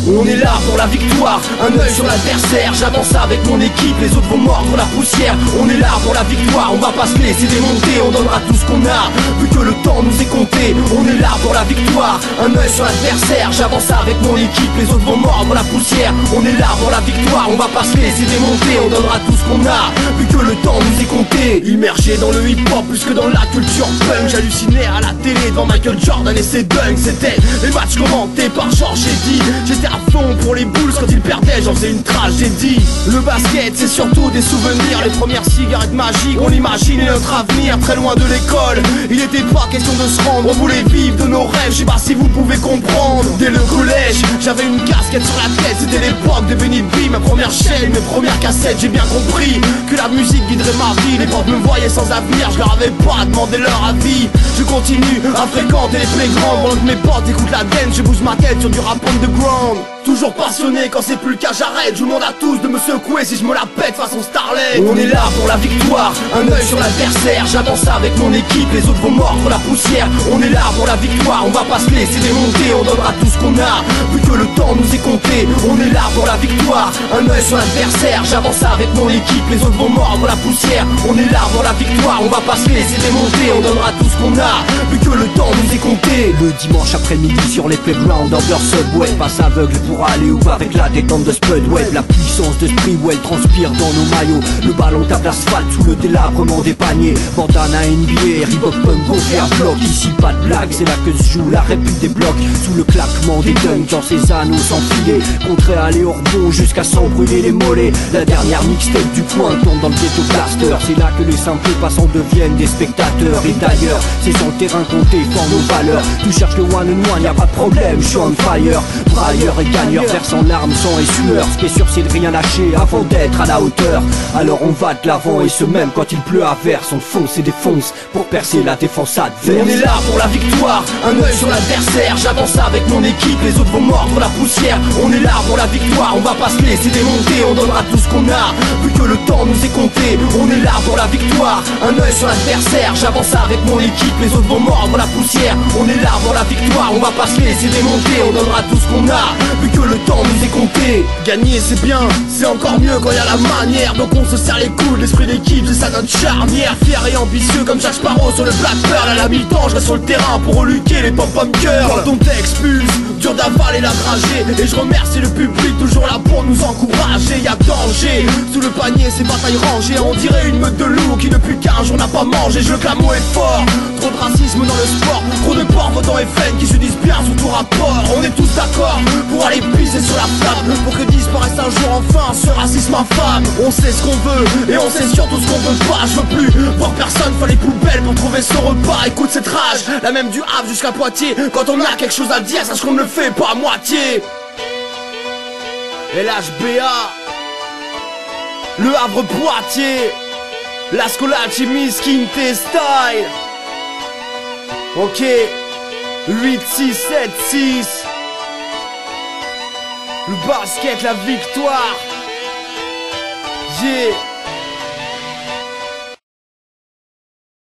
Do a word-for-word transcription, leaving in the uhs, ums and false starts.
On est là pour la victoire, un œil sur l'adversaire. J'avance avec mon équipe, les autres vont mordre la poussière. On est là pour la victoire, on va pas se laisser démonter. On donnera tout ce qu'on a, vu que le temps nous est compté. On est là pour la victoire, un œil sur l'adversaire. J'avance avec mon équipe, les autres vont mordre la poussière. On est là pour la victoire, on va pas se laisser démonter. On donnera tout ce qu'on a, vu que le temps nous est compté. Immergé dans le hip-hop plus que dans la culture punk. J'hallucinais à la télé devant Michael Jordan et ses dunks. C'était les matchs commentés par Georges Eddy. J'étais à fond pour les Bulls quand ils perdaient, j'en faisais une tragédie. Le basket c'est surtout des souvenirs. Les premières cigarettes magiques, on imaginait notre avenir très loin de l'école. Il était pas question de se rendre, on voulait vivre de nos rêves. Je sais pas si vous pouvez comprendre. Dès le collège, j'avais une casquette sur la tête. C'était l'époque de Benny B, ma première chaîne, mes premières cassettes. J'ai bien compris que la musique guiderait ma vie. Les profs me voyaient sans avenir, je leur avais pas demandé leur avis. Je continue à fréquenter les playgrounds pendant que mes potes écoutent la dance. Je bouge ma tête sur du rap underground. Toujours passionné, quand c'est plus le cas j'arrête. Je demande à tous de me secouer si je me la pète façon Starlet. On est là pour la victoire, un œil sur l'adversaire. J'avance avec mon équipe, les autres vont mordre la poussière. On est là pour la victoire, on va pas se laisser démonter. On donnera tout ce qu'on a, vu que le temps nous est compté. On est là pour la victoire, un œil sur l'adversaire. J'avance avec mon équipe, les autres vont mordre la poussière. On est là pour la victoire, on va pas se laisser démonter. On donnera tout ce qu'on a, vu que le temps nous est compté. Le dimanche après-midi sur les playgrounds, dans leur subway, passe aveugle pour aller où avec la détente de Spudwave. La puissance de Sprewell transpire dans nos maillots. Le ballon tape l'asphalte sous le délabrement des paniers. Bandana N B A, Reebok Punk, gonflé à bloc. Ici pas de blague, c'est là que se joue la répute des blocs. Sous le claquement des dunks dans ses anneaux sans filet. Contré à aller au rebond jusqu'à s'en brûler les mollets. La dernière mixtape du coin tombe dans le ghetto blaster. C'est là que les simples passants deviennent des spectateurs. Et d'ailleurs, c'est sur le terrain qu'on défend nos valeurs. Tu cherches le one on one, y'a pas de problème, je suis on fire. Brailleur et gagneur, versant larmes, sang et sueur. Ce qui est sûr c'est de rien lâcher avant d'être à la hauteur. Alors on va de l'avant et ce même quand il pleut à verse. On fonce et défonce pour percer la défense adverse. On est là pour la victoire, un œil sur l'adversaire. J'avance avec mon équipe, les autres vont mordre la poussière. On est là pour la victoire, on va pas se laisser démonter. On donnera tout ce qu'on a, vu que le temps nous est compté. On est là pour la victoire, un œil sur l'adversaire. J'avance avec mon équipe, les autres vont mordre la poussière. On est là pour la victoire, on va pas se laisser démonter. On donnera tout ce qu'on a, vu que le temps nous est compté. Gagner c'est bien, c'est encore mieux quand y a la manière. Donc on se serre les coudes, l'esprit d'équipe c'est ça notre charnière. Fier et ambitieux comme Jack Sparrow sur le Black Pearl. À la mi-temps je reste sur le terrain pour reluquer les pom-pom cœurs. Quand on t'expulse, dur d'avaler la dragée. Et je remercie le public toujours là pour nous encourager. Y'a danger, sous le panier c'est bataille rangée. On dirait une meute de loups qui depuis qu'un jour n'a pas mangé. Je le clame haut et fort, trop de racisme dans le sport. Trop de porcs votant F N qui se disent bien sous tout rapport. On est tous d'accord pour aller pisser sur la flamme, pour que disparaisse un jour enfin ce racisme infâme. On sait ce qu'on veut et on sait surtout ce qu'on veut pas. Je veux plus voir personne faire les poubelles pour trouver son repas. Écoute cette rage, la même du Havre jusqu'à Poitiers. Quand on a quelque chose à dire, sache qu'on ne le fait pas à moitié. L H B A, Le Havre Poitiers, La Scolacci Miskin Style. Ok, huit, six, sept, six. Le basket, la victoire. Yeah.